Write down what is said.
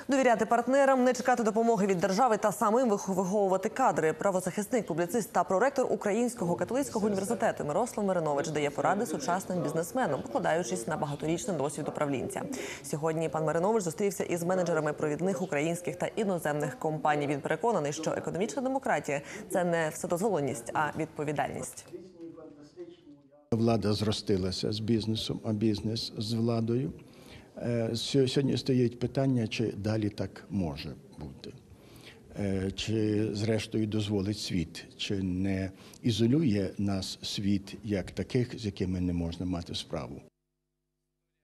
Довіряти партнерам, не чекати допомоги від держави та самим виховувати кадри. Правозахисник, публіцист та проректор Українського католицького університету Мирослав Маринович дає поради сучасним бізнесменам, покладаючись на багаторічний досвід управлінця. Сьогодні пан Маринович зустрівся із менеджерами провідних українських та іноземних компаній. Він переконаний, що економічна демократія – це не вседозволеність, а відповідальність. Влада зростилася з бізнесом, а бізнес з владою. Сьогодні стоїть питання, чи далі так може бути. Чи зрештою дозволить світ, чи не ізолює нас світ як таких, з якими не можна мати справу.